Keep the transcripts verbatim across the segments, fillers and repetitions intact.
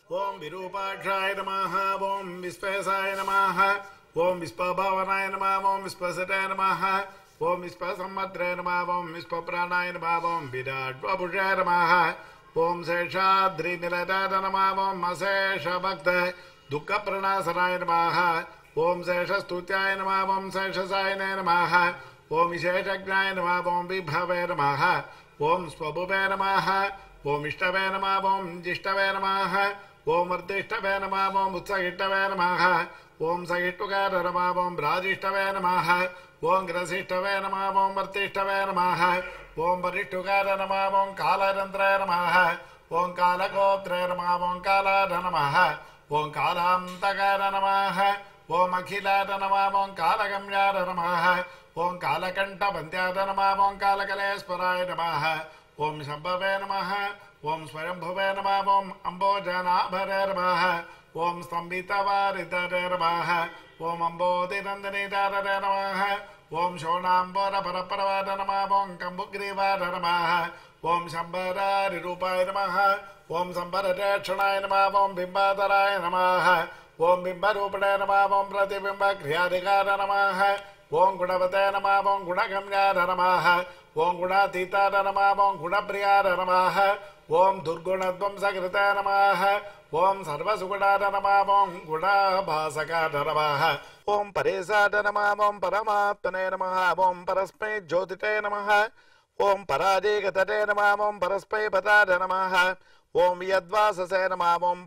ओम विरूपाक्षाय नमः ओम विश्वेशाय नमः ओम विश्वभावनाय नमः ओम विश्वसटाय नमः ओम विश्वसम्मद्रे नमः ओम विश्वप्राणाय नमः ओम विराट्वपुषाय नमः ओम शेषाद्रिनिलयाय नमः ओम अशेषभक्त दुःखप्रणाशनाय नमः ओम शेषस्तुत्याय नमः ओम शेषसायनाय नमः ओम विशेषज्ञाय नमः ओम विभवे नमः ओम स्वभुवे नमः ओम इष्टवे नमः ओम जिष्टवे नमः ओम वर्धिष्टवे नमः ओम उत्सहिष्टवे नमः ओम सहिष्टुकार नमः ओम राजिष्टवे नमः ओम ग्रसिष्टवे नमः ओम वर्तिष्टवे नमः ओम वरिष्ठुकार नमः ओम कालरन्त्राय नमः ओम कालगोत्रे नमः ओम कालाय नमः ओम कालान्तकाय नमः ओम अखिलाय नमः ओम कालगम्याय नमः ओम कालकण्ठवन्द्याय नमः ओम कालकलेश्वराय नमः ओम शम्भवे नमः ओम स्वयंभुवे नमः ओम अम्बोजनाभरे नमः ओम स्तम्भितवारिधरे नमः ओम अम्बोधिनन्दनीधरे नमः ओम शोणाम्बरपरपरवाय नमः ओम कम्बुग्रीवाय नमः ओम शम्बरारिरूपाय नमः ओम शम्बररेक्षणाय नमः ओम बिम्बाधराय नमः ओम बिम्बरूपिणे नमः ओम प्रतिबिम्बक्रियाधिकाय नमः ओम गुणवते नमः ओम गुणगम्याय नमः ओम गुणातीताय नमः ओम गुणप्रियाय नमः ओम दुर्गुणध्वंसकृताय नमः ओम सर्वसुगुणाय नमः ओम गुणाभासकाय नमः ओम परेशाय नमः ओम परमात्मने नमः ओम परस्मै ज्योतिते नमः ओम पराजयगतते नमः ओम परस्मै पदाय नमः ओम यद्वाससे नमः ओम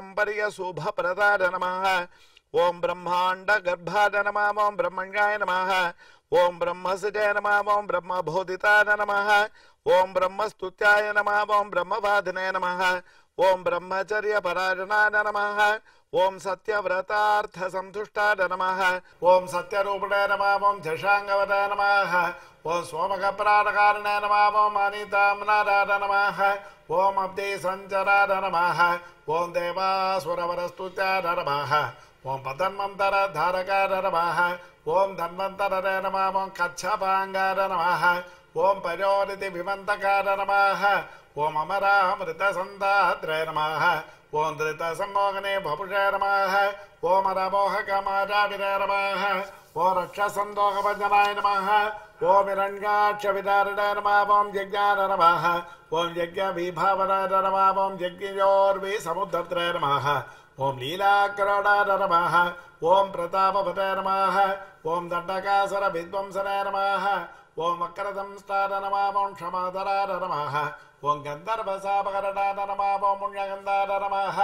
पारम्पर्यशुभप्रदाय नमः ओम ब्रह्मांड गर्भाय नमः ओम ब्रह्मण्याय नमः ओम ब्रह्मसिजाय नमः ओम ब्रह्मबोधिताय नमः ओम ब्रह्मस्तुत्याय नमः ओम ब्रह्मवादिने नमः ओम ब्रह्मचर्य परायणाय नमः ओम सत्यव्रतार्थ संतुष्टाय नमः ओम सत्यरूपिणे नमः ओम झषांगवदाय नमः ओम सोमकप्राणकारिणे नमः ओम अनिताम्नाराय नमः ओम अब्धि संचराय नमः ओम देवासुरवरस्तुत्याय नमः ओम पतन्वंतर धारकाय नमः ओम धन्वंतरे नमः ओम कच्छपांगाय नमः ओम पयोनिधि विमंतकाय नमः ओम अमरामृतसन्धात्रे नमः ओम धृतसम्मोहने भपुषे नमः ओम रमोहकमाजाविरे नमः ओम रक्षसन्दोहभञ्जनाय नमः ओम हिरण्याक्षविदारिणे नमः ओम यज्ञाय नमः ओम यज्ञविभावनाय नमः ओम यज्ञयोर्विसमुद्धर्त्रे नमः ओम लीलाकरुणाय नमः ओम प्रतापवते नमः ओम दण्डकासुर विध्वंसने नमः ओम वक्रदंष्टाय नमः ओम क्षमाधराय नमः ओम गन्धर्वशापकरणाय नमः ओम पुण्यगन्धाय नमः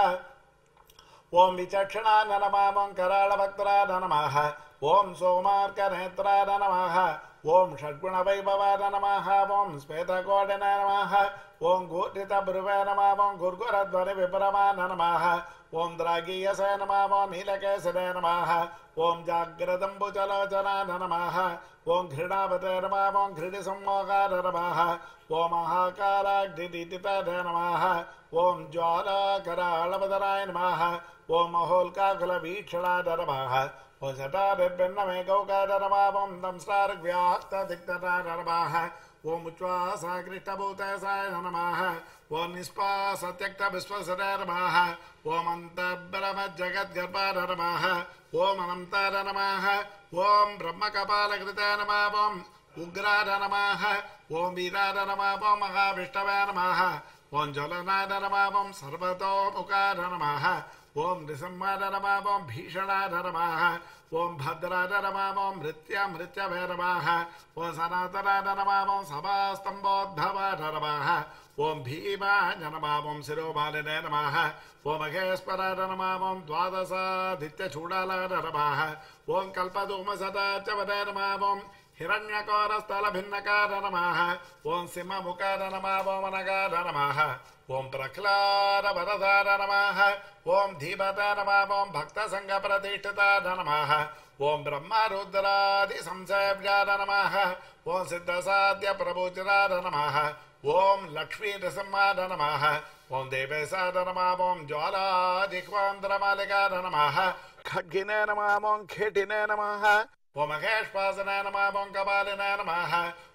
ओम विचक्षणाय नमः ओम कराळभक्तराय नमः ओम सोमार्कनेत्राय नमः ओम षड्गुणवैभवाय नमः ओम श्वेतकोटिने नमः ओम गूर्धितभ्रुवे नमः ओम गुर्गुरध्वनिविभ्रमाय नमः ओम द्रागीयसे नमः ओम नीलकेसरे नमः ओम जाग्रदम्बुजलोचनाय नमः ओम घृणावते नमः ओम घृणिसम्मोहाय नमः ओम महाकालाग्निदीपिताय नमः ओम ज्वालाकराळवदनाय नमः ओम महोल्काकुलवीक्षणाय नमः ओम जटाभिर्भिन्नमे गौकाय नमः ओम दंष्ट्रार्घ्याक्तदिग्धराय नमः ओम उच्ഛ्वासाकृष्टभूतसाय नमः ओम निष्पासत्यक्तविश्वसराय नमः ओम अन्तर्ब्रह्मजगद्गर्भाय नमः ओम अनन्ताय नमः ओम ब्रह्मकपालकृताय नमः ओम उग्राय नमः ओम वीराय नमः ओम महाविष्णवे नमः ओम ज्वलनाय नमः ओम सर्वतोमुखाय नमः ओम नृसिंहाय नमः ओम भीषणाय नमः ओम भद्राय नमः ओम मृत्यामृत्यवे नमः ओम सनातनाय नमः ओम सभास्तम्भोद्भवाय नमः ओम भीमाय नमः ओम शिरोमालिने नमः ओम महेश्वराय नमः ओम द्वादशादित्यचूडालाय नमः ओम कल्पधूमसदाच्यवते नमः ओम हिरण्यकोरस्थलभिन्नकाय नमः ओम सिंहमुखाय नमः ओम अनगाय नमः ओम प्रह्लादवरदाय नमः ओम धीमताय नमः ओम भक्तसङ्घप्रतिष्ठिताय नमः ओम ब्रह्मरुद्रादिसंसेव्याय नमः ओम सिद्धसाध्यप्रभुचिताय नमः ओम लक्ष्मीनृसिंहाय नमः ओम देवेशाय नमः ओम ज्वालाजिह्वान्तरमालिकाय नमः खड्गिने नमः ओम खेटिने नमः ओम महेश्वासनाय नमः ओम कपालिने नमः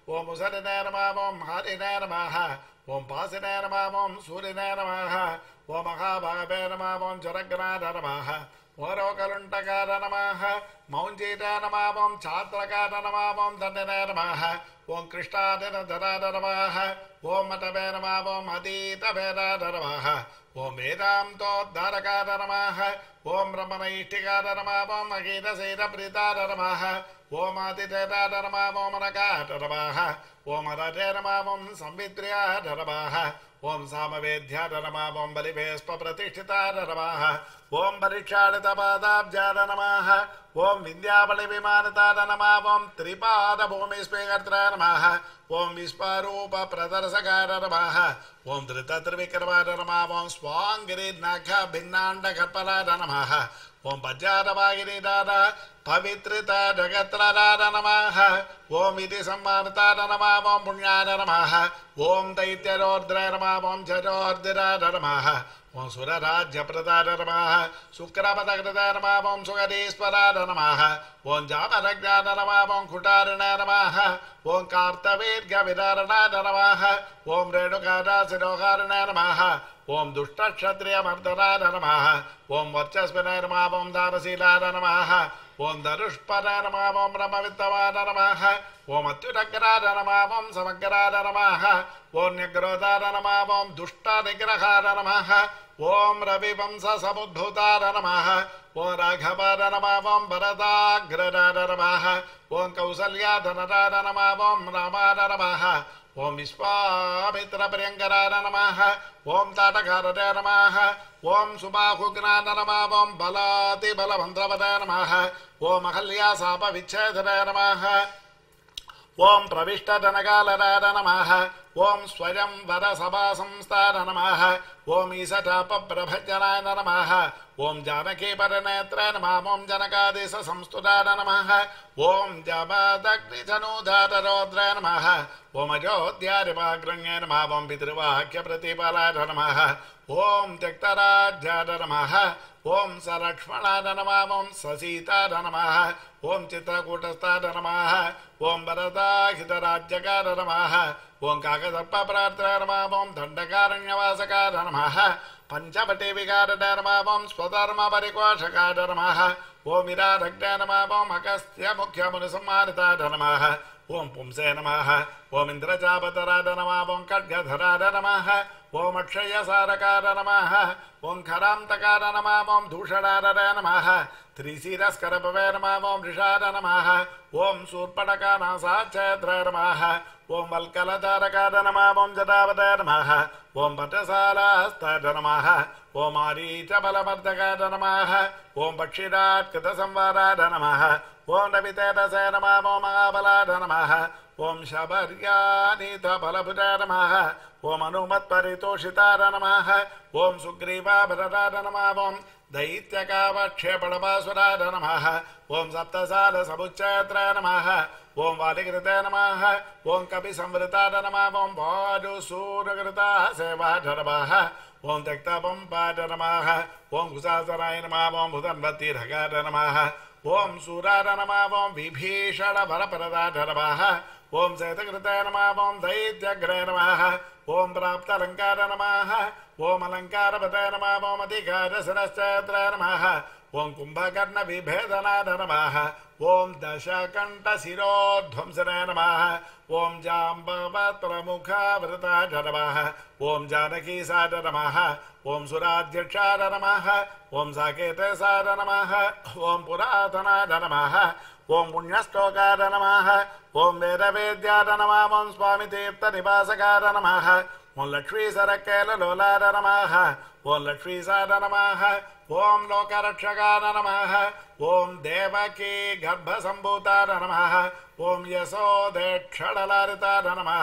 ओम उसरिने नमः ओम हरिने नमः ओम पासिने नमः ओम सूर्यने नमः ओम महाभावे नमः ओम जरग्नाथ नमः ओरोकलुण्टकार नमः मौञ्जीत नमः ओम छात्रकार नमः ओम दण्डने नमः ओम कृष्णादिनधराय नमः ओम मतवे नमः ओम अतीतभेदाय नमः ओम वेदान्तोद्धारकाय नमः ओम ब्रह्मनैष्ठिकाय नमः ओम अगीतसेदप्रीताय नमः ओम आदितेयाय नमः ओम नकाय नमः ओम रजे नमः ओम संवित्र्याय नमः ओम सामवेद्याय नमः ओम बलिवेस्पप्रतिष्ठिताय नमः ओम परीक्षादितपादाब्जाय नमः ओम विन्द्यावलिविमानिताय नमः ओम त्रिपादभूमिस्पीकर्त्राय नमः ओम विश्वरूपप्रदर्शकाय नमः ओम धृतत्रिविक्रमाय नमः ओम स्वाङ्गिरिनखभिन्नाण्डकल्पनाय नमः ओम पज्जातवागिरीदाय पवित्रताय जगत्रराय नमः ओम इति सम्मानिताय नमः ओम पुण्याय नमः ओम दैत्यरोर्द्राय नमः ओम जजोर्दिराय नमः ओम सुरराज्यप्रदाय नमः शुक्रपदकृताय नमः ओम सुगदीश्वराय नमः ओम जामदग्नाय नमः ओम कुटारिणाय नमः ओम कार्तवीर्यविदारणाय नमः ओम रेणुकादासिरोहारिणाय नमः ओम दुष्टक्षत्रियमर्दनाय नमः ओम वर्चस्विनाय नमः ओम दानशीलाय नमः ओम धनुष्पदाय नमः ओम ब्रह्मविद्वाय नमः ओम अत्युदग्राय नमः ओम समग्राय नमः ओम न्यग्रोधाय नमः ओम दुष्टनिग्रहाय नमः ओम रविवंशसमुद्भूताय नमः ओम राघवाय नमः ओम भरताग्रजाय नमः ओम कौसल्याधनराय नमः ओम रामाय नमः ओम विश्वामित्रप्रियङ्कराय नमः ओम ताटकाराय नमः ओम सुबाहुघ्नाय नमः ओम बलातिबलभन्द्रवदाय नमः ओम अहल्याशापविच्छेदनाय नमः ओम प्रविष्टधनकालराय नमः ओम स्वयं वरसभासंस्थाय नमः ओम ईशटापप्रभजनाय नमः ओम जानकीपरनेत्राय नमः ओम जनकादेशसंस्तुताय नमः ओम जमदग्निधनुधाररौद्राय नमः ओम अयोध्यारिवाग्रण्ये नमः ओम पितृवाक्यप्रतिपालाय नमः ओम त्यक्तराज्याय नमः ओम सलक्ष्मणाय नमः ओम ससीताय नमः ओम चित्रकूटस्थाय नमः ओम वरदाहितराज्यकाय नमः ओम काकसर्पप्रार्थनाय नमः ओम दण्डकारण्यवासकाय नमः पंचवटीविकाराय नमः ओम स्वधर्मपरिकोषकाय नमः ओम विराधग्नाय नमः ओम अगस्त्यमुख्यमुनिसंहारिताय नमः ओम पुंसे नमः ओम इंद्रचापतराय नमः ओम खड्गधराय नमः ओम अक्षयसारकाय नमः ओम खरान्तकाय नमः ओम दूषणाय नमः त्रिशिरस्करपवे नमः ओम वृषाय नमः ओम शूर्पणखानासाच्छेद्राय नमः ओम वल्कलधारकाय नमः ओम जटावताय नमः ओम पटसालाहस्ताय नमः ओम आरीचबलमर्दकाय नमः ओम पक्षिराट्कृतसंवाराय नमः ओम रवितेजसे नमः ओम महाबलाय नमः ओम शबर्यानीतबलभुजाय नमः ओम अनुमत्परितोषिताय नमः ओम सुग्रीवाभरताय नमः ओम दैत्यकावक्षेपणपासुराय नमः ओम सप्तसारसमुच्चयत्राय नमः ओम वालिकृते नमः ओम कपिसंवृताय नमः ओम वाजुसूरकृताः सेवाय नमः ओम त्यक्तपम्पाय नमः ओम कुशासनाय नमः ओम भूतन्वतीर्घकाय नमः ओम सूराय नमः ओम विभीषणवरप्रदाय नमः ओम शतकृताय नमः ओम दैत्यग्राय नमः ओम प्राप्तालङ्काराय नमः ओम अलङ्कारपताय नमः ओम अधिकारशिरश्चैत्राय नमः ओम कुम्भकर्णविभेदनाय नमः ओम दशकण्ठशिरोध्वंसनाय नमः ओम जाम्बवक्त्रमुखावृताय नमः ओम जानकीसाय नमः ओम सुराध्यक्षाय नमः ओम साकेतेशाय नमः ओम पुरातनाय नमः ओम पुण्यश्लोकाय नमः ओम वेदवेद्याय नमः ओम स्वामितीर्थनिवासकाय नमः ओम लक्ष्मीसरकेललोलाय नमः ओम लक्ष्मीसाय नमः ओम लोकरक्षकाय नमः ओम देवकी गर्भसम्भूताय नमः ओम यशोदेक्षणलारिताय नमः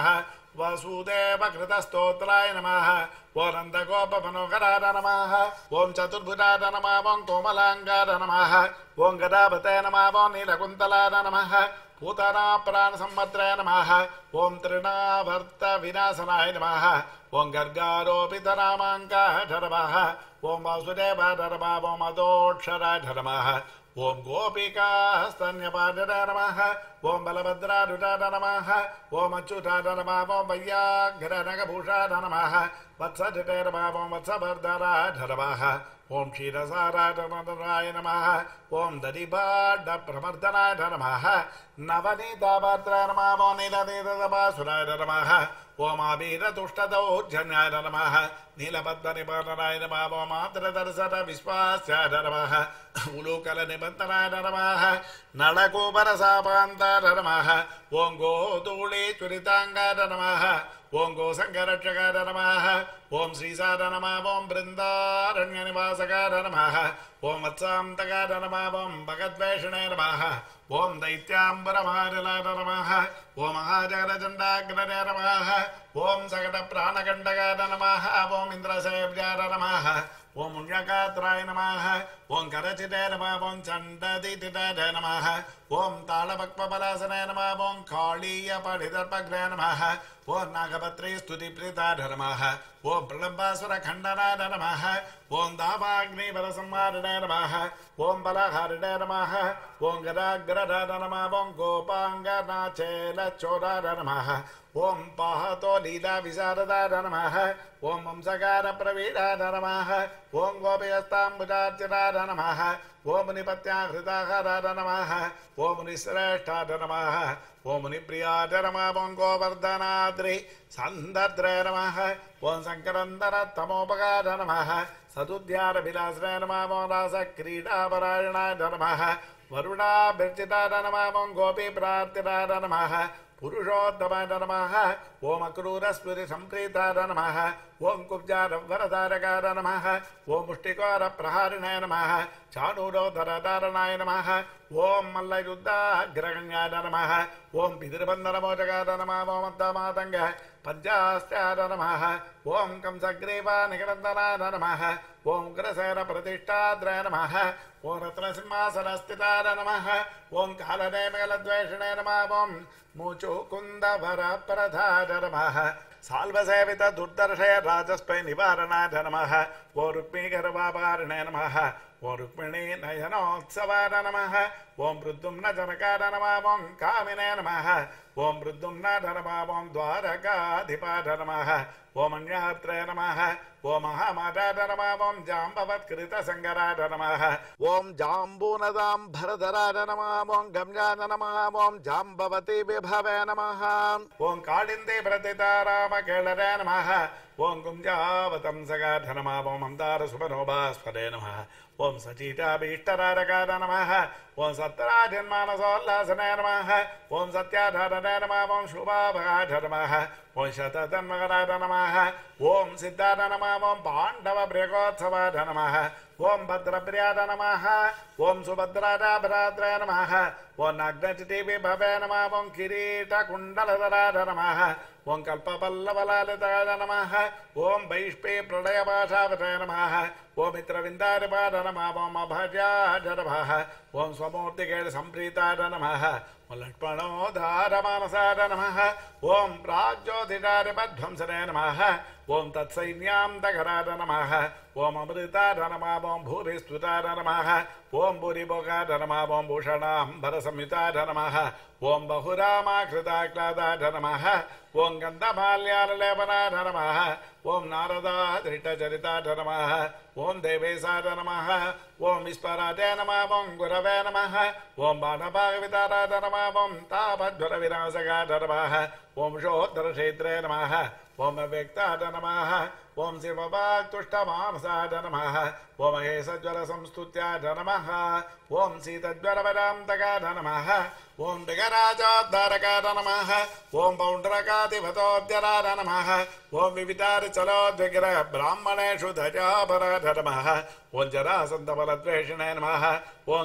वसुदेवकृतस्तोत्राय नमः ओम नन्दगोपमनोहराय नमः ओम चतुर्भुजाय नमः ओम कोमलाङ्गाय नमः ओम गदापते नमः ओम नीलकुन्तलाय नमः पूतना प्राणसंवत्रे नमः ओम तृणावर्तविनाशनाय नमः ओम गर्गारोपितनामाङ्काय नमः ओम वासुदेवाय नमः ओम अदोक्षराय नमः ओम गोपिकास्तन्यपादने नमः ओम बलभद्रारुटाय नमः ओम अच्युताय नमः ओम वैयाघ्रनगभूषाय नमः वत्सजटे नमः ओम वत्सवर्धनाय नमः ओम क्षीरसाराय नमः ओम दधिभाण्डप्रमर्दनाय नमः नवनीतापात्राय नमः ओम नीलनीलदपासुराय नमः ओम आबीरतुष्टदौर्जन्याय नमः नीलपद्मनिबन्धनाय नमः ओम आर्द्रदर्शनविश्वास्याय नमः उलूकलनिबन्धनाय नमः नळकूपरसापान्ताय नमः ओम गोधूलीचुरिताङ्गाय नमः ओम गोसङ्गरक्षकाय नमः ओम श्रीसाय नमः ओम बृन्दारण्यनिवासकाय नमः ओम वत्सान्तकाय नमः ओम भगद्वेषणे नमः ओम दैत्याम्बरमारिलाय नमः ओम महाजगदचण्डाग्रने नमः ओम सकटप्राणकण्टकाय नमः ओम इन्द्रसेव्याय नमः ओम मुण्यकात्राय नमः ओम करचिते नमः ओम चण्डदितिते नमः ओम तालपक्वपलासने नमः ओम काळीयपठितर्पग्ने नमः ओम नागपत्रे स्तुतिप्रीताय नमः ओम प्रलम्बासुरखण्डनाय नमः ओम दावाग्निबलसंहारिणे नमः ओम बलहारिणे नमः ओम गदाग्रधाय नमः ओम गोपाङ्गनाचेलचोराय नमः ओम पाहतो लीलाविशारदाय नमः ओम वंशकारप्रवीणाय नमः ओम गोपयस्ताम्बुजार्चिताय नमः ओम मुनिपत्याहृताहाराय नमः ओम मुनिश्रेष्ठाय नमः ओम मुनिप्रियाय नमः ओम गोवर्धनाद्रि सन्दद्रे नमः ओम शङ्करन्दरतमोपगाय नमः सदुद्यारभिलासने नमः ओम रासक्रीडापरायणाय नमः वरुणाभिर्चिताय नमः ओम गोपीप्रार्थिताय नमः पुरुषोत्तमाय नमः ओम अक्रूरस्फुरिसम्प्रीताय नमः ओम कुब्जारवरधारकाय नमः ओम मुष्टिकोरप्रहारिणे नमः चाणूरोधरधारणाय नमः ओम मल्लयुद्धाग्रगण्याय नमः ओम पितृबन्धनमोचकाय नमः ओम अन्तमातङ्ग पञ्चास्त्याय नमः ओम कंसग्रीवानिकरन्दनाय नमः ओम उग्रसेनप्रतिष्ठाद्रय नमः ओम रत्नसिंहासनस्थिताय नमः ओम कालनेमिकलद्वेषणे नमः ओम मुचुकुन्दवरप्रधाय नमः साल्वसेवित दुर्दर्शय राजस्पै निवारणाय नमः ओ रुक्मीगर्वापारिणे नमः ओ रुक्मिणी नयनोत्सवाय नमः ओम प्रद्युम्न जनकाय नमः ओम कामिने नमः ओम प्रद्युम्न नमः ओम द्वारकाधिपाय नमः ओम अन्यात्रे नमः ओम महामाताय नमः ओम जाम्बवत्कृतसङ्गराय नमः ओम जाम्बूनदाम्भरधराय नमः ओम गम्याय नमः ओम जाम्बवती विभवे नमः ओम कालिन्दी प्रतितारामकेळरे नमः ओम गुञ्जावतंसकाय नमः ओम अन्दारसुमनोभास्वरे नमः ओम सचीताभीष्टरारकाय नमः ओम सत्राजन्मानसोल्लासने नमः ओम सत्याधारणे नमः ओम शुभाभगाय नमः ओम शततन्मकराय नमः ओम सिद्धाय नमः ओम पाण्डवभृगोत्सवाय नमः ओम भद्रप्रियाय नमः ओम सुभद्राभरात्राय नमः ओम नग्नचितिविभवे नमः ओम किरीटकुण्डलधराय नमः ओम कल्पपल्लवलालिताय नमः ओम वैष्पे प्रलयपाशावताय नमः ओम मित्रविन्दारिपाय नमः ओम अभज्याय नमः ओम स्वमूर्तिकेळसम्प्रीताय नमः ओम लक्ष्मणोद्धारमानसाय नमः ओम प्राज्योतिषारिपध्वंसने नमः ओम तत्सैन्यान्तकराय नमः ओम अमृताय नमः ओम भूरिस्तुताय नमः ओम भूरिभोगाय नमः ओम भूषणाम्बरसंयुताय नमः ओम बहुरामाकृताक्लादाय नमः ओम गन्धमाल्यालेपनाय नमः ओम नारदाधृतचरिताय नमः ओम देवेशाय नमः ओम विस्पराजाय नमः ओम गुरवे नमः ओम बाणभागविताराय नमः ओम तापज्वरविनाशकाय नमः ओम शोद्धरक्षेत्रे नमः ओम अव्यक्ताय नमः ओम शिववाक्तुष्टमानसाय नमः ओम महेशज्वरसंस्तुत्याय नमः ओम शीतज्वरवरान्तकाय नमः ओम दिगराजोद्धारकाय नमः ओम पौण्ड्रकाधिपतोद्यराय नमः ओम विवितारिचलोद्विग्रह ब्राह्मणेषु ध्वजापराय नमः ओम जरासन्धबलद्वेषिणे नमः ओम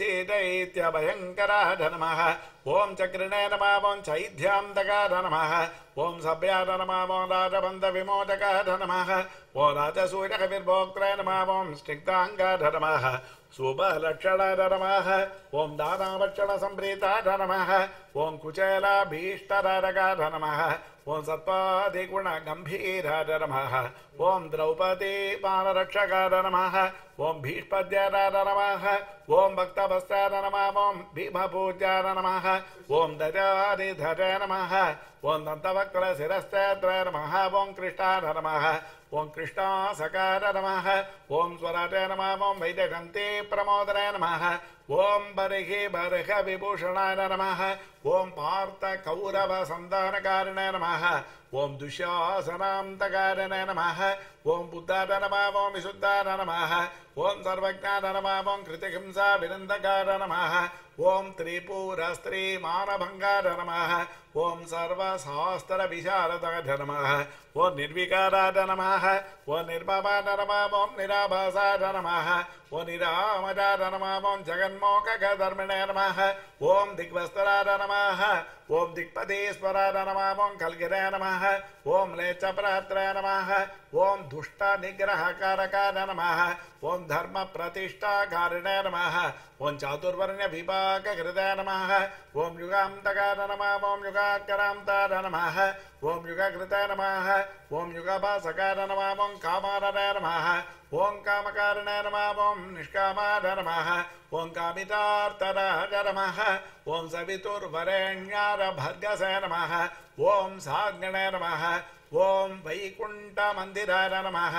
केशीदैत्यभयङ्कराय नमः ओम चक्रिणे नमः ओम चैध्यान्तकाय नमः ओम सभ्याय नमः ओम राजबन्धविमोचकाय नमः ओम राजसूयकविर्भोक्त्रे नमः ओम स्निग्धाङ्गाय नमः शुभलक्षणाय नमः ओम दानावक्षणसम्प्रीताय नमः ओम कुचेलाभीष्टरारकाय नमः ओम सत्पादिगुण गंभीराय नमः ओम द्रौपदी बाणरक्षकाय नमः ओम भीष्मद्याय नमः ओम भक्तवत्साय नमः ओम भीमपूज्याय नमः ओम दजारिधराय नमः ओम दन्तवक्त्र शिरस्त्राय नमः ओम कृष्णाय नमः ओम कृष्णासकाय नमः ओम स्वराय नमः ओम वैजयन्ती प्रमोदनाय नमः ओम बर्हि बर्ह विभूषणाय नमः ओम पार्थ कौरव संधानकारिणे नमः ओम दुःशासनान्तकारिणे नमः ओम बुद्धाय नमः ओम विशुद्धाय नमः ओम सर्वज्ञाय नमः ओम कृतिहिंसा विनन्दकाय नमः ओम त्रिपुरस्त्री मानभंगाय नमः ओम सर्वशास्त्र विशारदाय नमः ओम निर्विकाराय नमः ओम निर्ममाय नमः ओम निराभासाय नमः ओम निरामयाय नमः ओम जगन्मोक्षधर्मिणे नमः ओम दिग्वस्त्राय नमः ओम दिक्पदेश्वराय नमः ओम कल्गिराय नमः ओम लेचप्रात्राय नमः ओम दुष्ट निग्रहकारकाय नमः ओम धर्म प्रतिष्ठाकारिणे नमः ओम चातुर्वर्ण्य विभाग हृदय नमः ओम युगान्तकाय नमः ओम युगाकरान्ताय नमः ओम युगकृताय नमः ओम युगभासकाय नमः ओम कामारणाय नमः ओम कामकारिणाय नमः ओम निष्कामाय नमः ओम कामितार्थराय नमः ओम सवितुर्वरेण्याय भर्गसे नमः ओम साग्ने नमः ओम वैकुण्ठमन्दिराय नमः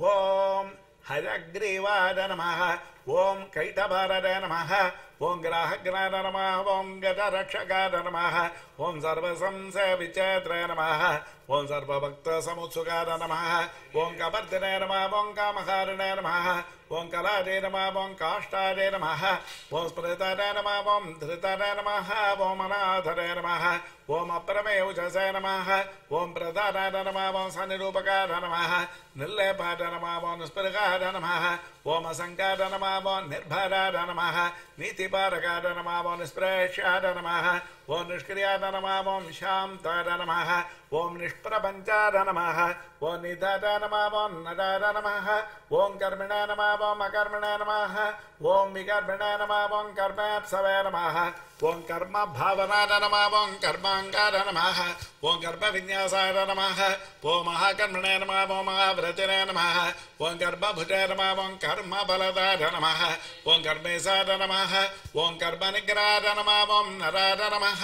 ओम हयग्रीवाय नमः ओम कैटभाराय नमः ओम ग्राहग्नाय नमः ओम गजरक्षकाय नमः ओम सर्वसंशय विचेत्राय नमः ओम सर्वभक्तसमुत्सुकाय नमः ओम कपर्दिने नमः ओम कामकारिणे नमः ओम कलादे नमः ओम काष्ठादे नमः ओम स्मृताय नमः ओम धृताय नमः ओम अनाथाय नमः ओम अप्रमेयुजसे नमः ओम प्रदानाय नमः ओम सनिरूपकाय नमः निर्लेपाय नमः ओम स्फुरकाय नमः ओम असंकाय नमः ओम निर्भराय नमः नीतिपारकाय नमः ओम निष्प्रेष्याय नमः ओम निष्क्रियाय नमः ओम शान्ताय नमः ओम निष्प्रपञ्चाय नमः ओम निधाय नमः ओम नदाय नमः ओम कर्मिणे नमः ओम अकर्मिणे नमः ओम विकर्मिणे नमः ओम कर्मेप्सवे नमः ओम कर्म भावनाय नमः ओम कर्माङ्गाय नमः ओम गर्भविन्यासाय नमः ओम महाकर्मणे नमः ओम महाव्रतिने नमः ओम गर्भभुजे नमः ओम कर्मबलदाय नमः ओम कर्मेशाय नमः ओम कर्मनिग्रहाय नमः ओम नराय नमः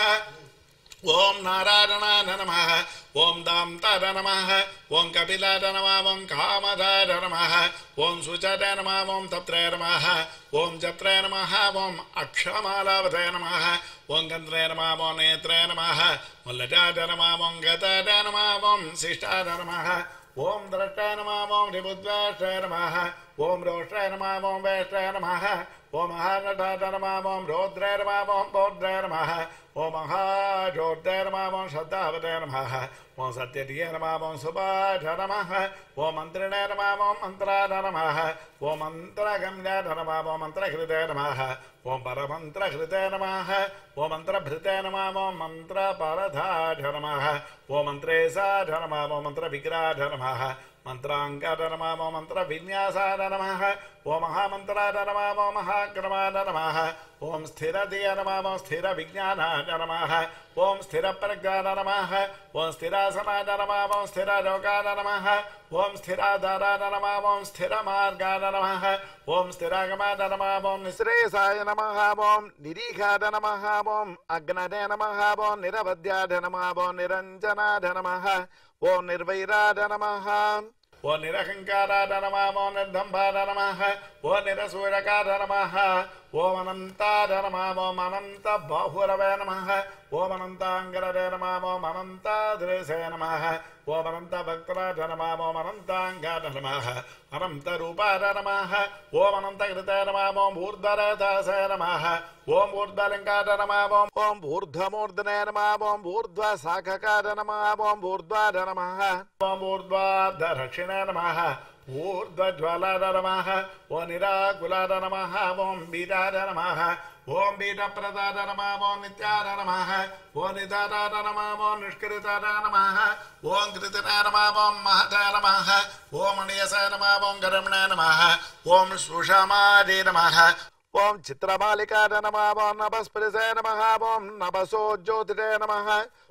ओम नारायणाय नमः ओम दान्ताय नमः ओम कपिलाय नमः ओम कामदाय नमः ओम सुचाय नमः ओम तत्रे नमः ओम जत्रे नमः ओम अक्षमालावते नमः ओम गन्ध्रे नमः ओम नेत्रे नमः ओम लजाय नमः ओम गताय नमः ओम शिष्टाय नमः ओम द्रष्टाय नमः ओम रिबुद्वेष्टाय नमः ओम रोष्टाय नमः ओम वेष्टाय नमः ओम महानटाय नमः ओम रौद्राय नमः ओम पौद्राय नमः ओम महाजोद्राय नमः ओम श्रद्धावते नमः ओम सत्यधिये नमः ओम सुभाय नमः ओम मन्त्रिणे नमः ओम मन्त्राय नमः ओम मन्त्रगम्याय नमः ओम मन्त्रहृदय नमः ओम परमन्त्रहृदय नमः ओम मन्त्रभृते नमः ओम मन्त्रपरधाय नमः ओम मन्त्रेशाय नमः ओम मन्त्रविग्रहाय नमः मंत्रांगाय नमः ओम मन्त्रविन्यासाय नमः ओम महामन्त्राय नमः ओम महाक्रमाय नमः ओम स्थिरधिये नमः ओम स्थिरविज्ञानाय नमः ओम स्थिरप्रज्ञाय नमः ओम स्थिरासनाय नमः ओम स्थिरयोगाय नमः ओम स्थिराधाराय नमः ओम स्थिरमार्गाय नमः ओम स्थिरागमाय नमः ओम निःश्रेयसाय नमः ओम निरीघाय नमः ओम अग्नये नमः ओम निरवध्याय नमः ओम निरञ्जनाय नमः ओम निर्वैराय नमः ओम निरहंकाराय नमः ओम निर्दम्भाय नमः ओम निरसूरकाय नमः ओम अनन्ताय नमः ओम अनंत बाहुरवे नमः ओम अनन्तांगरवे नमः ओम अनन्तादृशे नमः ओम अनन्तभक्त्राय नमः ओम अनन्तांगाय नमः अनन्तरूपाय नमः ओम अनन्तकृताय नमः ओम ऊर्ध्वरथाय नमः ओम ऊर्ध्वलिङ्गाय नमः ओम ओम ऊर्ध्वमूर्धने नमः ओम ऊर्ध्वशाखकाय नमः ओम ऊर्ध्वाय नमः ओम ऊर्ध्वाधरक्षिणे नमः ऊर्ध्वज्वालाय नमः ओम निराकुलाय नमः ओम बीजाय नमः ओम बीजप्रदाय नमः ओम नित्याय नमः ओम निधाराय नमः ओम निष्कृताय नमः ओम कृतिनाय नमः ओम महताय नमः ओम मणियसाय नमः ओम गरमणाय नमः ओम सुषमादे नमः ओम चित्रमालिकाय नमः ओम नभस्पृशाय नमः ओम नभसोज्योतिषे नमः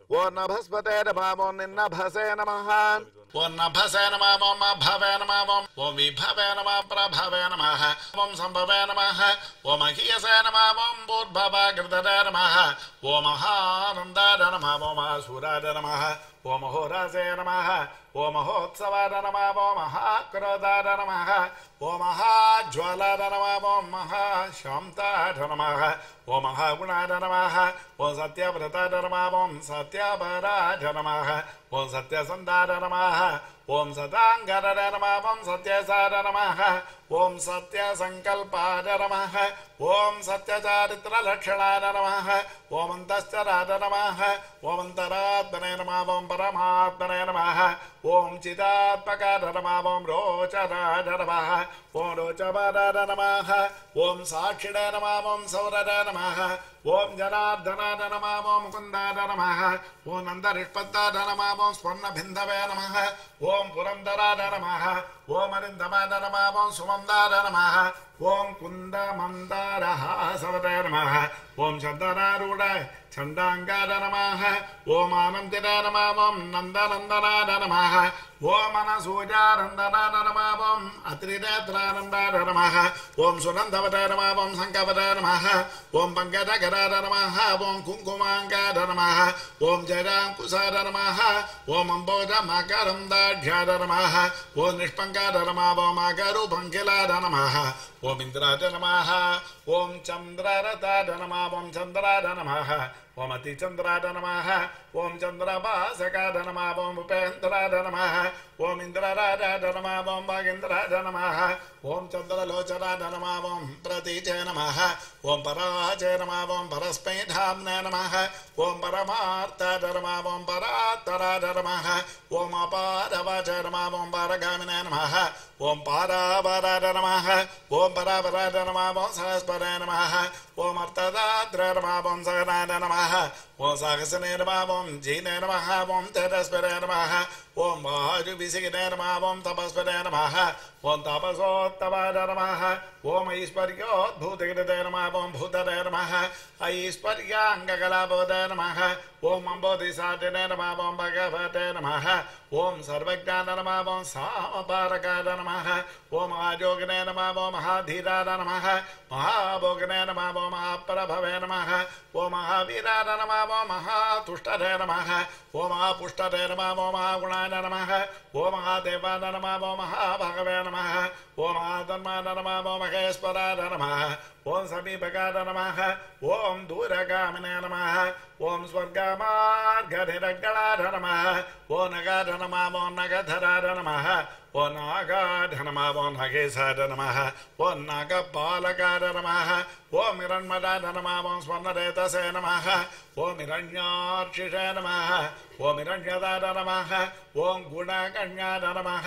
ఓం నభస్పతే నమః ఓం నిన్నభసే నమః ఓం నభసే నమః ఓం అభవే నమః ఓం విభవే నమః ప్రభవే నమః ఓం సంభవే నమః ఓం అఖియసే నమః ఓం భూర్భవగృధరే నమః ఓం మహానందాయ నమః ఓం మహాసూరాయ నమః ఓం మహోరాజే నమః ఓం మహోత్సవాయ నమః ఓం మహాక్రోధాయ నమః ఓం మహాజ్వాలాయ నమః ఓం మహాశాంతాయ నమః ఓం మహాగుణాయ నమః ఓం సత్యవ్రతాయ నమః ఓం సత్యపరాయ నమః ఓం సత్యసంధాయ నమః ఓం సదాంగరాయ నమః ఓం సత్యసాయ నమః ఓం సత్యసంకల్పాయ నమః ఓం సత్యచారిత్రలక్షణాయ నమః ఓం అంతశ్చరాయ నమః ఓం అంతరాత్మనే నమః ఓం పరమాత్మనే నమః ఓం చిదాత్మకాయ నమః ఓం రోచరాయ నమః ఓం రోచపరాయ నమః ఓం సాక్షిణే నమః ఓం సౌరరాయ నమః ఓం జనార్దనాయ నమః ఓం ముకుందాయ నమః ఓం నందనిష్పత్తాయ నమః ఓం స్వర్ణభిందవే నమః ఓం పురంధరాయ నమః ఓం అరిందమాయ నమః ఓం సుమందాయ నమః ఓం కుందమందారహాసవతే నమః ఓం చందనారూఢాయ చండాంగాయ నమః ఓం ఆనందినాయ నమః ఓం నందనందనాయ నమః ఓం అనసూయానందనాయ నమః ఓం అత్రినేత్రానందాయ నమః ఓం సునందవతే నమః ఓం శంఖవతే నమః ఓం పంకజకరాయ నమః ఓం కుంకుమాంగాయ నమః ఓం జయాంకుశాయ నమః ఓం అంబోజమకరందాఢ్యాయ నమః ఓం నిష్పంకాయ నమః ఓం అగరుపంకిలాయ నమః ఓం ఇంద్రాయ నమః ఓం చంద్రరథాయ నమః ఓం చంద్రాయ నమః ఓం అతిచంద్రాయ నమః ఓం చంద్రభాసకాయ నమః ఓం ఉపేంద్రాయ నమః ఓం ఇంద్రరాజాయ నమః ఓం భాగేంద్రాయ నమః ఓం చంద్రలోచనాయ నమః ఓం ప్రతీచే నమః ఓం పరాచే నమః ఓం పరస్మైధామ్నే నమః ఓం పరమార్థాయ నమః ఓం పరాత్తరాయ నమః ఓం అపారవాచే నమః ఓం పారగామినే నమః ఓం పారావరాయ నమః ఓం పరావరాయ నమః ఓం సహస్పరే నమః ఓం అర్థదాత్రే నమః ఓం సహనాయ నమః ఓం సాహసనే నమః ఓం జీనే నమః ఓం తేజస్పరే నమః ఓం వాయువిసిగినే నమః ఓం తపస్పరే నమః ఓం తపసోత్తమాయ నమః ఓం ఐశ్వర్యోద్భూతగిరితే నమః ఓం భూతరే నమః ఐశ్వర్యాంగకలాభవతే నమః ఓం అంబోధిసాటినే నమః ఓం భగవతే నమః ఓం సర్వజ్ఞాన నమః ఓం సామపారకాయ నమః ఓం మహాయోగినే నమః ఓం మహాధీరాయ నమః మహాభోగినే నమః ఓం మహాప్రభవే నమః ఓం మహావీరాయ నమః ఓం మహాతుష్టరే నమః ఓం మహాపుష్టరే నమః ఓం మహాగుణాయ నమః ఓం మహాదేవాయ నమః ఓం మహాభగవే నమః ఓం మహాధర్మాయ నమః ఓం మహేశ్వరాయ నమః ఓం సమీపకాయ నమః ఓం దూరగామినే నమః ఓం స్వర్గమార్గనిరగణాయ నమః ఓం నగాఢ నమః ఓం నగధరాయ నమః ఓం నాగాఢ నమః ఓం నగేశాయ నమః ఓం నాగపాలకాయ నమః ఓం హిరణ్మయాయ నమః ఓం స్వర్ణరేతసే నమః ఓం హిరణ్యార్చిషే నమః ఓం హిరణ్యదాయ నమః ఓం గుణగణ్యాయ నమః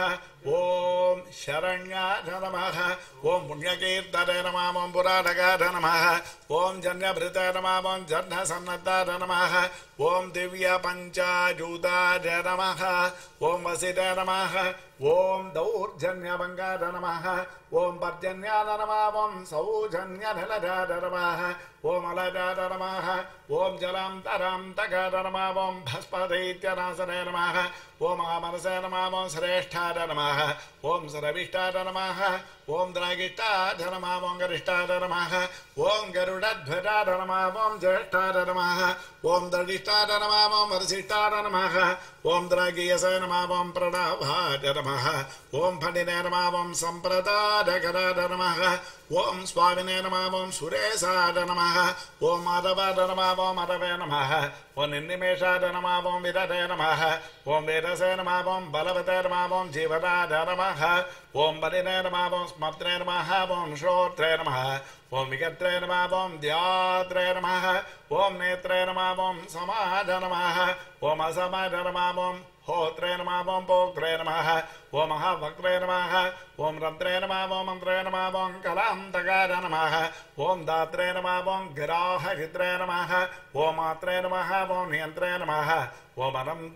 ఓం శరణ్యాయ నమః ఓం పుణ్యకీర్తనే నమః ఓం పురాణగాయ నమః ఓం జన్యభృతే నమః ఓం జన్యసన్నద్ధాయ నమః ఓం దివ్య పంచాజూతాయ నమః ఓం వసితే నమః ఓం దౌర్జన్యభంగాయ నమః ఓం పర్జన్యాయ నమః ఓం సౌజన్యనిలయాయ నమః ఓం అలయాయ నమః ఓం జలాంతరాంతకాయ నమః ఓం భస్మదైత్యనాశనే నమః ఓం మహామనసే నమః ఓం శ్రేష్ఠాయ నమః ఓం సరవిష్టాయ నమః ఓం ద్రాగిష్టాయ నమః ఓం గరిష్టాయ నమః ఓం గరుడధ్వజాయ నమః ఓం జ్యేష్ఠాయ నమః ఓం దళిష్టాయ నమః ఓం వరిష్టాయ నమః ఓం ద్రాగీయసే నమః ఓం ప్రణవాయ నమః ఓం ఫణినే నమః ఓం సంప్రదాయకరాయ నమః ఓం స్వామినే నమః ఓం సురేశాయ నమః ఓం మాధవాయ నమః ఓం మాధవే నమః ఓం నిర్నిమేషాయ నమః ఓం విరదే నమః ఓం వేదసే నమః ఓం బలవతే నమః ఓం జీవనాయ నమః ఓం బలినే నమః ఓం స్మత్రే నమః ఓం శ్రోత్రే నమః ఓం విగత్రే నమః ఓం ధ్యాత్రే నమః ఓం నేత్రే నమః ఓం సమాజ నమః ఓం అసమాజ నమః ఓం होत्रे नमः ओं पोक्त्रे नमः ओं महावक्त्रे नमः ओं रन्त्रे नमः ओं मन्त्रे नमः ओं कलान्तकाय नमः ओं दात्रे नमः ओं गिराहहित्रे नमः ओं मात्रे नमः ओं नियन्त्रे नमः ओं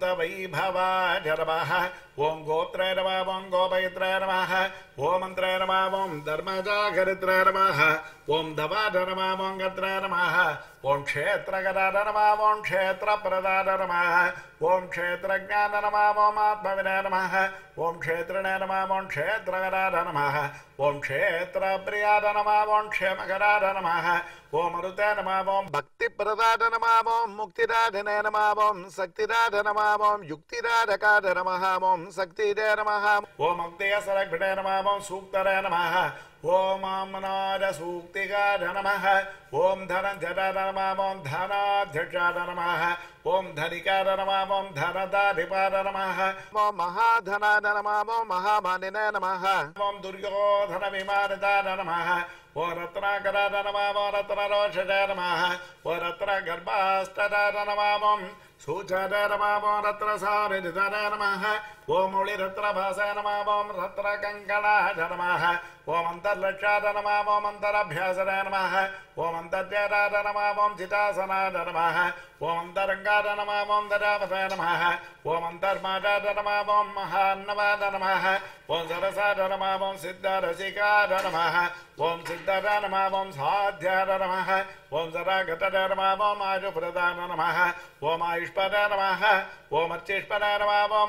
अनन्तवैभवाय नमः ओं गोत्रे नमः ओं गोपयित्रे नमः ओं मन्त्रे नमः ओं धर्मजागरित्रे नमः ओं धवाय नमः ओं गत्रे नमः ओं क्षेत्रगदाय नमः ओं क्षेत्रप्रदाय नमः ओं क्षेत्रज्ञान नमः ओं आत्मविनय नमः ओं क्षेत्रिणे नमः ओं क्षेत्रगदाय नमः ओं क्षेत्रप्रियाय नमः ओं क्षेमकराय नमः ओं मरुते नमः ओं भक्तिप्रदाय नमः ओं मुक्तिदाधिने नमः ओं शक्तिदाय नमः ओं युक्तिदायकाय नमः ओं शक्तिदे नमः ओं मुक्तियसरघ्ने नमः ओं सूक्तरे नमः ओम अमनाद सूक्तिकाय नमः ओम धनंजयाय नमः ओम धनाध्यक्षाय नमः ओम धनिकाय नमः ओम धनदाधिपाय नमः ओम महाधनाय नमः ओम महामानिने नमः ओम दुर्योधन विमानिताय नमः ओम रत्नाकराय नमः ओम रत्नरोषजाय नमः ओम रत्नगर्भाष्टदाय नमः ओम सूचनाय नमः ओम रत्नसारिधाय नमः ओम मुळिरत्नभासाय नमः ओम रत्नकङ्कणाय नमः ओम अंतर्लक्षाय नमः ओम अंतरभ्यासनाय नमः ओम अंतर्ज्ञानाय नमः ओम चितासनाय नमः ओम अंतरंगाय नमः ओम ददावताय नमः ओम अंतर्मादाय नमः ओम महान्नवाय नमः ओम सरसाय नमः ओम सिद्धरसिकाय नमः ओम सिद्धाय नमः ओम साध्याय नमः ओम सदागताय नमः ओम आयुप्रदाय नमः ओम आयुष्पदाय नमः ओम अर्चिष्पदाय नमः ओम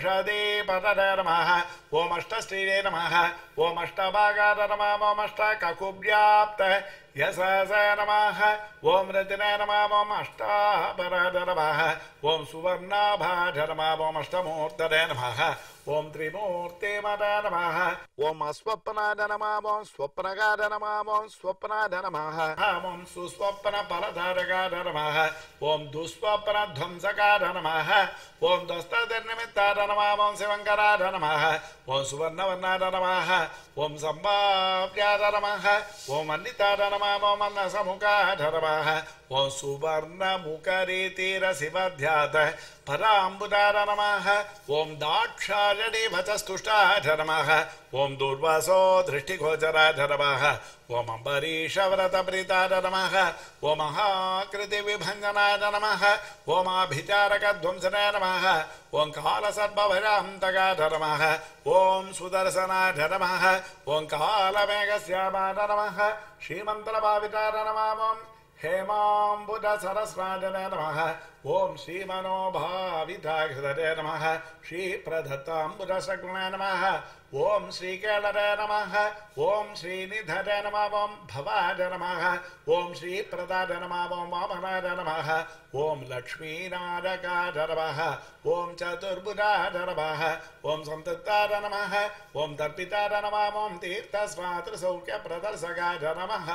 ओषधीपदाय नमः ओम अष्टश्रीवे नमः ओम अष्टभागाय नमः ओम अष्टककुव्याप्त यशसे नमः ओम रजने नमः ओम अष्टापराय नमः ओम सुवर्णाभाय नमः ओम अष्टमूर्तये नमः ओम त्रिमूर्तिमदाय नमः ओम अस्वप्नाय नमः ओम स्वप्नगाय नमः ओम स्वप्नाय नमः ओम सुस्वप्नफलधारकाय नमः ओम दुःस्वप्नध्वंसकाय नमः ओम दुस्तनिमित्ताय नमः ओम शिवङ्कराय नमः ओम सुवर्णवर्णाय नमः ओम सम्भाव्याय नमः ओम अन्निताय नमः ओम अन्नसमुखाय नमः ओम सुवर्णमुखरीतिरसिवध्यात पराम्बुदाय नमः ओम दाक्षायणीवचस्तुष्टाय नमः ओम दूर्वासो दृष्टिगोचराय नमः ओम अम्बरीषव्रतप्रीताय नमः ओम महाकृतिविभञ्जनाय नमः ओम आभिचारकध्वंसनाय नमः ओम कालसर्पभयान्तकाय नमः ओम सुदर्शनाय नमः ओम कालमेघश्यामाय नमः श्रीमन्त्रभाविताय नमः ओम हेमाम्बुजसरस्राजने नमः ओम श्रीमनोभाविताक्षरे नमः श्रीप्रदत्ताम्बुजशक्ने नमः ओम श्रीकेलरे नमः ओम श्रीनिधरे नमः ओम भवाय नमः ओम श्रीप्रदाय नमः ओम वामनाय नमः ओम लक्ष्मीनारकाय नमः ओम चतुर्भुजाय नमः ओम संतताय नमः ओम तर्पिताय नमः ओम तीर्थस्वातृसौख्यप्रदर्शकाय नमः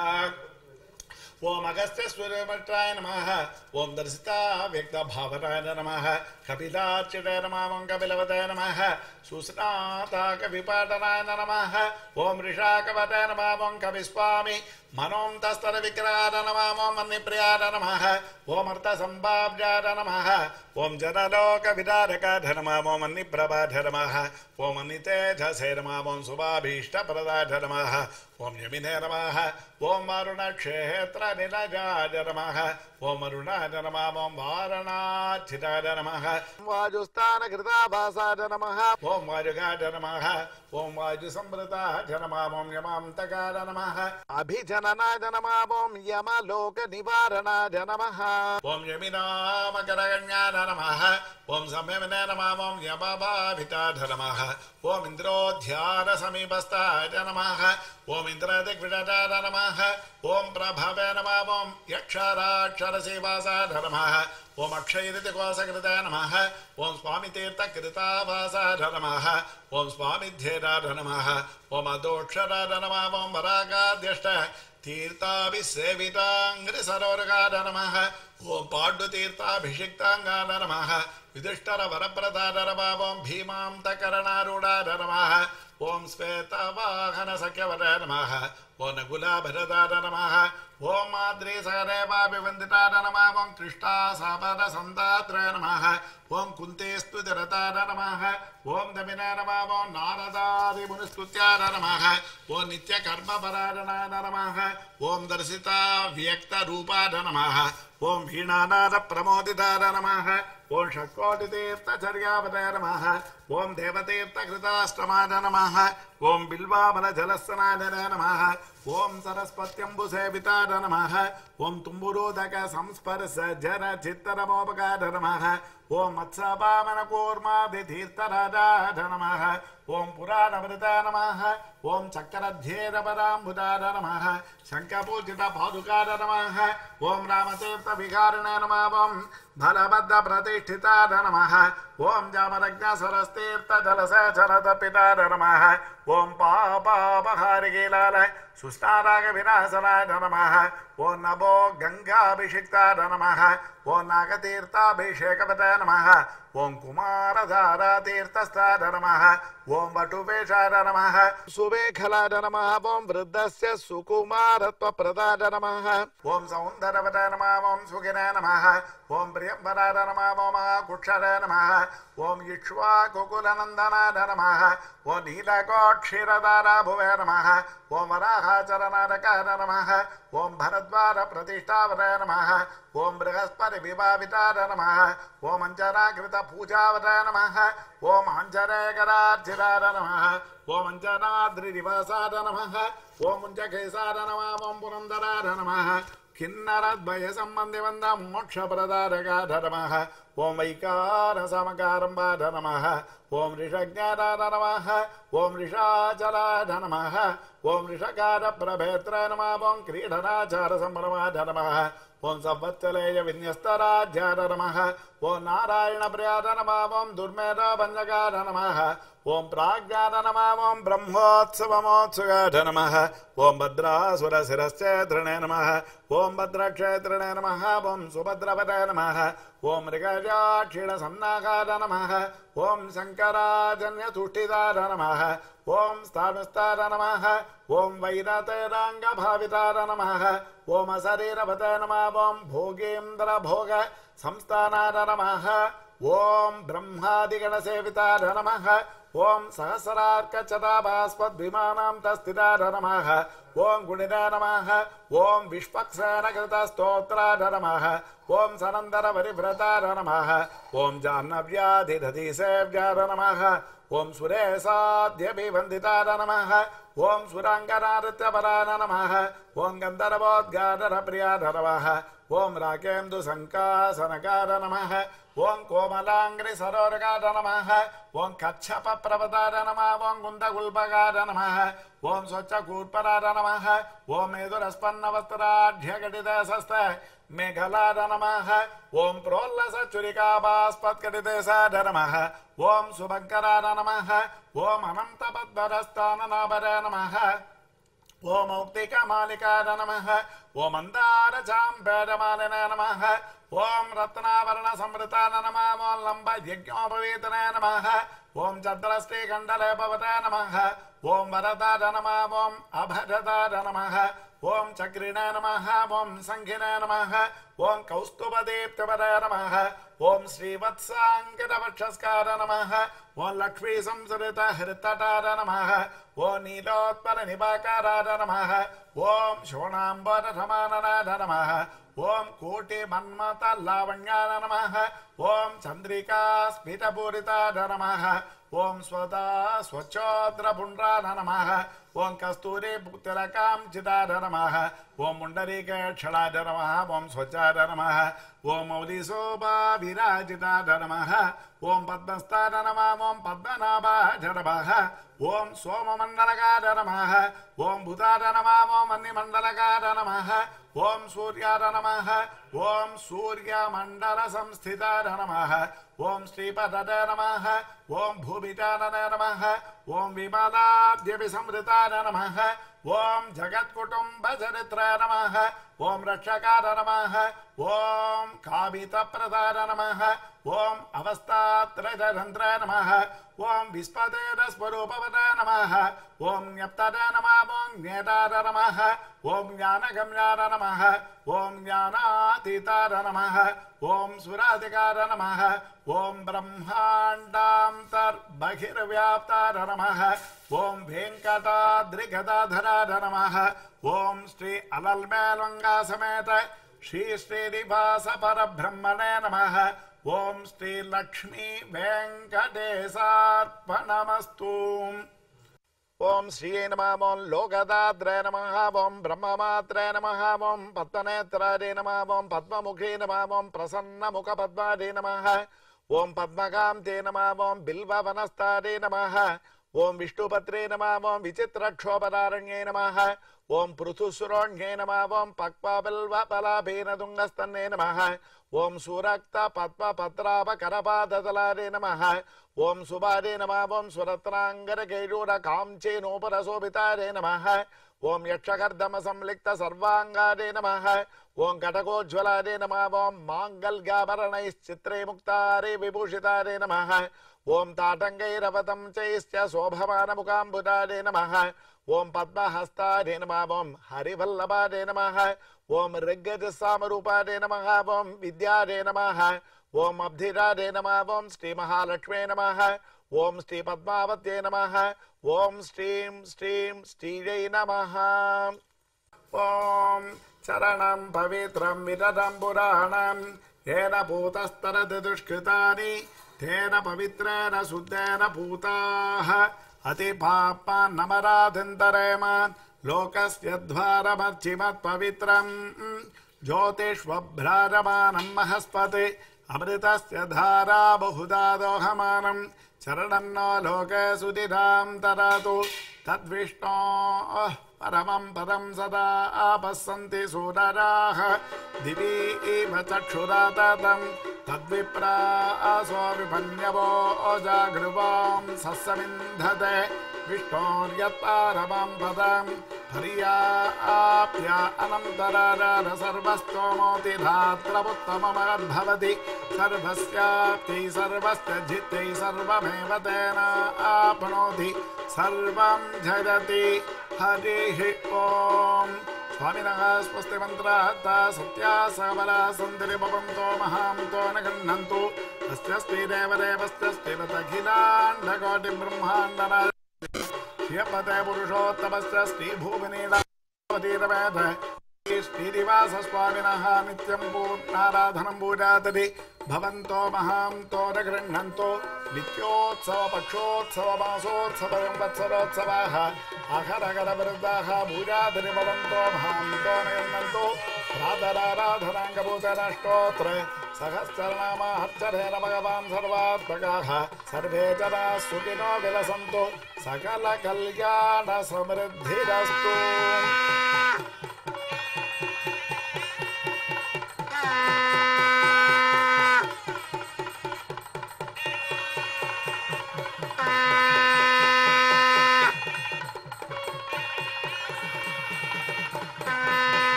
ओम अगस्त्यसूर्यमत्राय नमः ओम दर्शिता व्यक्तभावनाय नमः कपिलार्चिताय नमः ओम कपिलवताय नमः सुस्नाता कविपाटनाय नमः ओम ऋषाकवताय नमः ओम कविस्वामी मनों तस्तरविक्राय नमः ओम मन्निप्रियाय नमः ओम अर्थसम्भाव्याय नमः ओम जनलोकविदारकाय नमः ओम मन्निप्रभाय नमः ओम मन्नितेजसे नमः ओम शुभाभीष्टप्रदाय नमः ओम यमिने नमः ओम वरुणक्षेत्रनिलजाय नमः ओम अरुणाय नमः ओम वारणाचिताय नमः वायुस्थानकृताभासाय नमः ओम वायुगाय नमः ओम वायुसंवृताय नमः ओम यमान्तकाय नमः अभिजननाय नमः ओम यमलोकनिवारणाय नमः ओम यमिनामकरगण्याय नमः ओम संयमिने नमः ओम यमभाविताय नमः ओम इन्द्रोध्यानसमीपस्थाय नमः ओम इन्द्रदिग्विजयाय नमः ओम प्रभवे नमः ओम यक्षराक्षरसेवासाय नमः ओम अक्षयऋतिकोशकृताय नमः ओम स्वामितीर्थकृतावासाय नमः ओम स्वामिध्येयाय नमः ओम अदोक्षराय नमः ओम वरागाद्यष्ट तीर्थाभिसेविताङ्घ्रिसरोरगाय नमः ओम पाण्डुतीर्थाभिषिक्ताङ्गाय नमः युधिष्ठिरवरप्रदाय नमः ओम भीमान्तकरणारूढाय नमः ఓం శ్వేతవాహన సఖ్యవరాయ నమః ఓం నకులాభరదాయ నమః ఓం మాద్రీసరేవాభివందితాయ నమః ఓం కృష్ణాసాపద సందాత్రాయ నమః ఓం కుంతేస్తుతిరతాయ నమః ఓం దమినాయ నమః ఓం నారదాది మునిస్తుత్యాయ నమః ఓం నిత్యకర్మపరాయణాయ నమః ఓం దర్శిత వ్యక్త రూపాయ నమః ఓం వీణానాద ప్రమోదితాయ నమః ఓం షట్కోటితీర్థచర్యావతాయ నమః ఓం దేవతీర్థకృతాష్టమాయ నమః ఓం బిల్వామల జలస్నాయ నమః ఓం సరస్వత్యంబుసేవితాయ నమః ఓం తుంబురోదక సంస్పర్శ జర చిత్తరమోపకార నమః ఓం మత్స్యపావన కూర్మాభితీర్థరాజాయ నమః ఓం పురాణమృతాయ నమః ఓం చక్రధ్యేరపరాంబుదాయ నమః శంఖపూజిత పాదుకాయ నమః ఓం రామతీర్థ విహారిణాయ నమః ఓం బలభద్ర ప్రతిష్ఠితాయ నమః ఓం జామరజ్ఞ సరస్తీర్థ జలసేచరతపితాయ నమః ఓం పాపాపహారికీలాల సుష్టారాగ వినాశనాయ నమః ఓం నభో గంగాభిషిక్తాయ నమః ఓం నాగతీర్థాభిషేకపతాయ నమః ఓం కుమారధారాతీర్థస్థాయ నమః ఓం వటువేషాయ నమః సువేఖలాయ నమః ఓం వృద్ధస్య సుకుమారత్వప్రదాయ నమః ఓం సౌందరవతాయ నమః ఓం సుఖినాయ నమః ఓం ప్రియంవరాయ నమః ఓం కుక్షరాయ నమః ఓం ఇక్ష్వాకుకులనందనాయ నమః ఓం నీలకోక్షీరదారాభువే నమః ఓం వరాహాచరణారకాయ నమః ఓం భరద్వార ప్రతిష్టావతాయ నమః ఓం బృహస్పతి విభావితాయ నమః ఓం అంజనాకృత పూజావతాయ నమః ఓం అంజనేకరార్చితాయ నమః ఓం అంజనాద్రినివాసాయ నమః ఓం ముంజకేశాయ నమః ఓం పురందరాయ నమః కిన్నరద్వయ సంబంధి వంద మోక్షప్రదారకాయ నమః ఓం వైకార సమకారంబాయ నమః ఓం ఋషజ్ఞానాయ నమః ఓం ఋషాచలాయ నమః ఓం ఋషకార ప్రభేత్రాయ నమః ఓం క్రీడనాచార సంభ్రమాయ నమః ఓం సంవత్సలేయ విన్యస్తరాజ్యాయ నమః ఓం నారాయణ ప్రియాయ నమః ఓం దుర్మేధ భంజకాయ నమః ఓం ప్రాజ్ఞాయ నమః ఓం బ్రహ్మోత్సవమోత్సుకాయ నమః ఓం భద్రాసుర శిరశ్చేత్రణే నమః ఓం భద్రక్షేత్రణే నమః ఓం సుభద్రపతే నమః ఓం మృగజాక్షీణ సన్నాకాయ నమః ఓం శంకరాజన్యతుష్టిదాయ నమః ఓం స్థానుస్థాయ నమః ఓం వైరతేరాంగభావితాయ నమః ఓం అశరీరపతే నమః ఓం భోగేంద్ర భోగ సంస్థానాయ నమః ఓం బ్రహ్మాదిగణసేవితాయ నమః ఓం సహస్రార్కచతాభాస్పద్విమానాం తస్థితాయ నమః ఓం గుణితాయ నమః ఓం విష్పక్సేనకృతస్తోత్రాయ నమః ఓం సనందర పరివ్రతాయ నమః ఓం జాహ్నవ్యాధిదధిసేవ్యాయ నమః ఓం సురేశాద్యభివందితాయ నమః ఓం సురాంగనానృత్యపరాయ నమః ఓం గంధర్వోద్గాధరప్రియాయ నమః ఓం రాకేందు సంకాసనకాయ నమః ఓం కోమలాంగ్రి సరోరకాయ నమః ఓం కచ్చప ప్రపదాయ నమః ఓం గుండగుల్పకాయ నమః ఓం స్వచ్ఛకూర్పరాయ నమః ఓం మేధురస్పన్నవస్త్రాఢ్యఘటితశస్త మేఘలాయ నమః ఓం ప్రోల్లసచురికాభాస్పత్కటితేశాయ నమః ఓం శుభంకరాయ నమః ఓం అనంతపద్మరస్థాననాభరాయ నమః ఓం మౌక్తికమాలికాయ నమః ఓం మందారచాంబేడమాలినాయ నమః ఓం రత్నావరణ సంవృతాయ నమః ఓం లంబ యజ్ఞోపవీతనాయ నమః ఓం చంద్రశ్రీకండలేపవతాయ నమః ఓం వరదాయ నమః ఓం అభరదాయ నమః ఓం చక్రిణాయ నమః ఓం సంఘినాయ నమః ఓం కౌస్తుభదీప్తిపదాయ నమః ఓం శ్రీవత్సాంకితవక్షస్కార నమః ఓం లక్ష్మీ సంసృత హృతటార నమః ఓం నీలోత్పల నిపాకారార నమః ఓం శోణాంబర సమాననార నమః ఓం కోటి మన్మత లావణ్యార నమః ఓం చంద్రికా స్ఫితపూరితార నమః ఓం స్వదా స్వచ్ఛోద్రపుండ్రార నమః ఓం కస్తూరి తిలకాంచితార నమః ఓం ముండరీకేక్షణాయ నమః ఓం స్వచ్ఛాయ నమః ఓం మౌలిశోభావిరాజితాయ నమః ఓం పద్మస్థాయ నమః ఓం పద్మనాభాయ నమః ఓం సోమమండలకాయ నమః ఓం భూతాయ నమః ఓం వన్నిమండలకాయ నమః ఓం సూర్యాయ నమః ఓం సూర్యమండల సంస్థితాయ నమః ఓం శ్రీపదయ నమః ఓం భూమితాయ నమః ఓం విమలాద్యపి సంవృతాయ నమః ओम जगत्कुटुम्बचरित्राय नमः ओम रक्षकाय नमः ओम कामितप्रदाय नमः ओम अवस्थात्रयतन्त्राय नमः ओम विस्पतेरस्वरूपवताय नमः ओम ज्ञप्ताय नमः ओम ज्ञेताय नमः ओम ज्ञानगम्याय नमः ओम ज्ञानातीताय नमः ओम सुराधिकाय नमः ओम ब्रह्माण्डान्तर्बहिर्व्याप्ताय नमः ओम वेंकटाद्रिगदाधराय नमः ओम श्री अलल्मेलंगा समेत श्री श्रीनिवास परब्रह्मणे नमः ओम श्री लक्ष्मी वेंकटेशार्पणमस्तु ओम श्री नमः ओम लोकदाद्रे नमः ओम ब्रह्ममात्रे नमः ओम पद्मनेत्राय नमः ओम पद्ममुखे नमः ओम प्रसन्नमुखपद्माय नमः ओम पद्मकान्ते नमः ओम बिल्ववनस्ताय नमः ओम विष्णुपत्रे नमः ओम विचित्रक्षोभदारण्ये नमः ओम पृथुसुरोण्ये नमः ओम पक्वबिल्वफलाभेनदुङ्गस्तन्ने नमः ओम सुरक्त पद्मपत्रापकरपादतलारे नमः ओम सुबारे नमः ओम सुरत्राङ्गरकेयूरकाञ्चेनोपरशोभितारे नमः ओम यक्षकर्दम संलिप्त सर्वांगारे नमः ओम कटकोज्ज्वलारे नमः ओम मांगल्याभरणैश्चित्रे मुक्तारे विभूषितारे नमः ओम ताटङ्गैरवतं चैश्च शोभमानमुखाम्बुजारे नमः ओम पद्महस्तारे नमः ओम हरिवल्लभारे नमः ओम ऋग्गजसामरूपारे नमः ओम विद्यारे नमः ओम अब्धिरारे नमः ओम श्री महालक्ष्मे नमः ओम श्री पद्मावत्ये नमः ओम श्रीं श्रीं श्रीयै नमः ओम चरणं पवित्रं विदधं पुराणं येन भूतस्तरति दुष्कृतानि तेन पवित्रेण शुद्धेन भूताः अतिपापान्नमराधिन्तरेम लोकस्य द्वारमर्चिमत्पवित्रम् ज्योतिष्वभ्राजमानं महस्पति अमृतस्य धारा बहुधा दोहमानं चरणन्नो लोके सुधिरां तरतु तद्विष्णोः परमं पदं सदा आपस्सन्ति सूरराः दिवि इव चक्षुरा ततं तद्विप्रासो विपन्यवो जागृवां सस्समिन्धते विष्णोर्यत्पारमं पदं पर्याप्य अनन्तरार सर्वस्तोमोतिधात्रमुत्तममद्भवति सर्वस्याप्ति सर्वस्य जित्यै सर्वमेव तेन आपनोति सर्वं जगति हरिः ओम स्वामिनः स्वस्ति मन्त्रार्था सत्या सबला सन्ति भवन्तो महान्तो न गृह्णन्तु अस्य देवदेवस्य स्थिरतखिलाण्डकोटि ब्रह्माण्डनाथ श्रियपते पुरुषोत्तमस्य श्रीभूमिनीलावतीरमेध श्रीनिवास स्वामिनः नित्यं पूर्णाराधनं पूजातति भवन्तो महान्तो न गृह्णन्तो नित्योत्सव पक्षोत्सव मासोत्सव संवत्सरोत्सवाः अखरकरवृद्धाः पूजातति भवन्तो महान्तो न गृह्णन्तो प्रातराराधनाङ्गभूतराष्टोत्र सहस्रनामार्चनेन भगवान् सर्वात्मकाः सर्वे जनाः सुखिनो विलसन्तु सकलकल्याणसमृद्धिरस्तु।